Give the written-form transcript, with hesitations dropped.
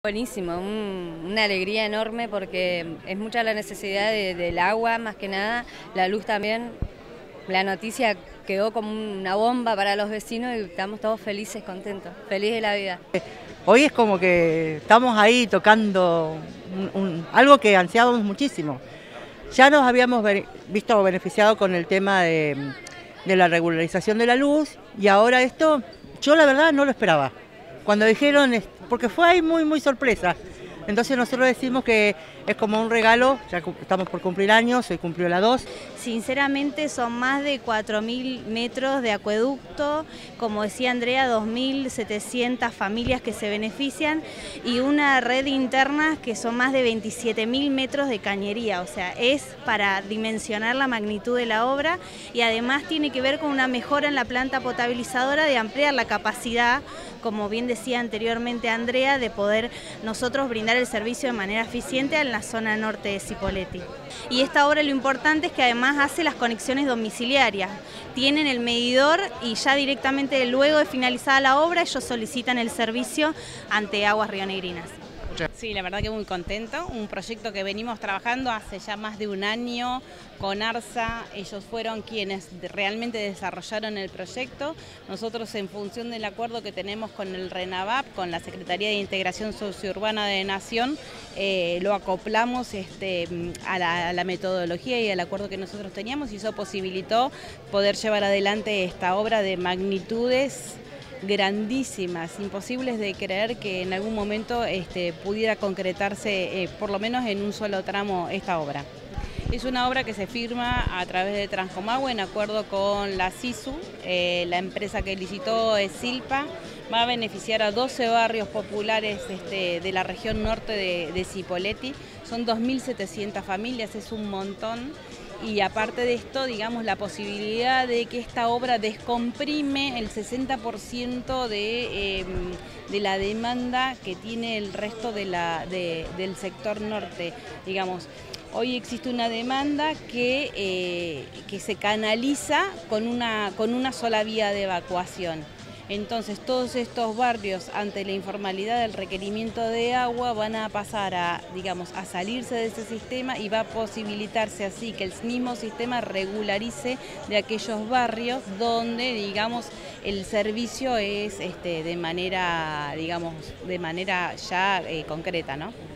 Buenísimo, una alegría enorme porque es mucha la necesidad del agua, más que nada, la luz también. La noticia quedó como una bomba para los vecinos y estamos todos felices, contentos, felices de la vida. Hoy es como que estamos ahí tocando algo que ansiábamos muchísimo. Ya nos habíamos visto beneficiado con el tema de la regularización de la luz y ahora esto, yo la verdad no lo esperaba. Cuando dijeron, porque fue ahí muy sorpresa. Entonces nosotros decimos que es como un regalo, ya estamos por cumplir años, hoy cumplió la 2. Sinceramente son más de 4.000 metros de acueducto, como decía Andrea, 2.700 familias que se benefician y una red interna que son más de 27.000 metros de cañería, o sea, es para dimensionar la magnitud de la obra y además tiene que ver con una mejora en la planta potabilizadora de ampliar la capacidad, como bien decía anteriormente Andrea, de poder nosotros brindar el servicio de manera eficiente en la zona norte de Cipolletti. Y esta obra lo importante es que además hace las conexiones domiciliarias. Tienen el medidor y ya directamente luego de finalizada la obra ellos solicitan el servicio ante Aguas Rionegrinas. Sí, la verdad que muy contento, un proyecto que venimos trabajando hace ya más de un año con ARSA, ellos fueron quienes realmente desarrollaron el proyecto, nosotros en función del acuerdo que tenemos con el RENAVAP, con la Secretaría de Integración Sociourbana de Nación, lo acoplamos a la metodología y al acuerdo que nosotros teníamos y eso posibilitó poder llevar adelante esta obra de magnitudes grandísimas, imposibles de creer que en algún momento pudiera concretarse por lo menos en un solo tramo esta obra. Es una obra que se firma a través de Transcomagua en acuerdo con la SISU, la empresa que licitó es Silpa, va a beneficiar a 12 barrios populares de la región norte de Cipolletti, son 2.700 familias, es un montón. Y aparte de esto, digamos, la posibilidad de que esta obra descomprime el 60% de la demanda que tiene el resto del sector norte, digamos. Hoy existe una demanda que se canaliza con una sola vía de evacuación. Entonces todos estos barrios ante la informalidad del requerimiento de agua van a pasar a salirse de ese sistema y va a posibilitarse así que el mismo sistema regularice de aquellos barrios donde el servicio es de manera ya concreta, ¿no?